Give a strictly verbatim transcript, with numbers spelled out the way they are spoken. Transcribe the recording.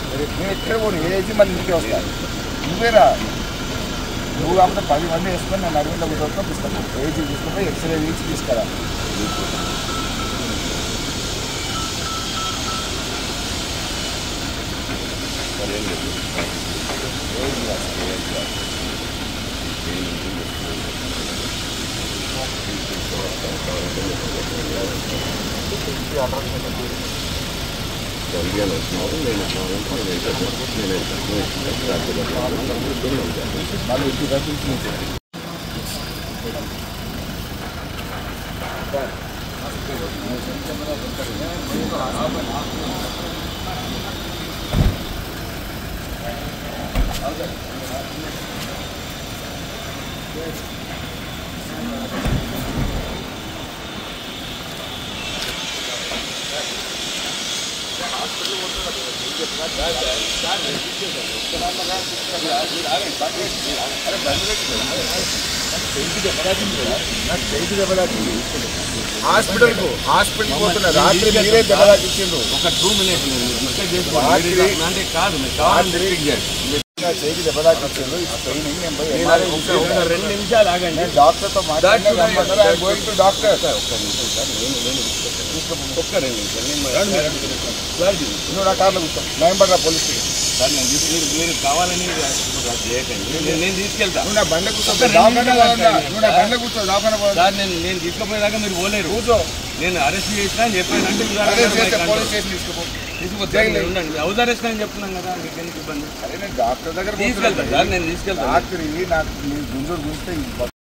నేను ఎక్కడ పోను ఏజీ మళ్ళీ ఇంటికి వస్తాను నువ్వేరా నువ్వు కాకపోతే పది మంది వేసుకొని నేను అడవిలో కూర్చొని తీసుకున్నాను ఏజీ తీసుకుని ఎక్స్రే తీసి తీసుకురా హాస్పిటల్ కు హాస్పిటల్ పోతున్నా రాత్రి మీరే దెబ్బలాకి ఇచ్చిండ్రు ఒక టూ మినిట్స్ అంటే కాదు చేతి దెబ్బలాకి ఇచ్చిండ్రు రెండు నిమిషాలు ఆగండి డాక్టర్తో మాట్లాడి డాక్టర్ ఒక్క రెండు నువ్వు నా కార్లో కూర్చో నయంబడ్రా పోలీస్ సార్ నేను మీరు కావాలని చేయకండి నేను తీసుకెళ్తా నువ్వు నా బండ కూర్చో నువ్వు నా బండ కూర్చో సార్ నేను నేను తీసుకుపోయేదాకా మీరు పోలేరు కూర్చో నేను అరెస్ట్ చేసినా అని చెప్పానంటే పోలీస్ స్టేషన్ తీసుకుపో తీసుకుపోతే ఉండండి హౌస్ అరెస్ట్ అని చెప్తున్నాను కదా మీకు ఎందుకు ఇబ్బంది అరే నేను డాక్టర్ దగ్గర తీసుకెళ్తాను సార్ నేను తీసుకెళ్తాను రాత్రి నాకు గుంజూరు గుంజితే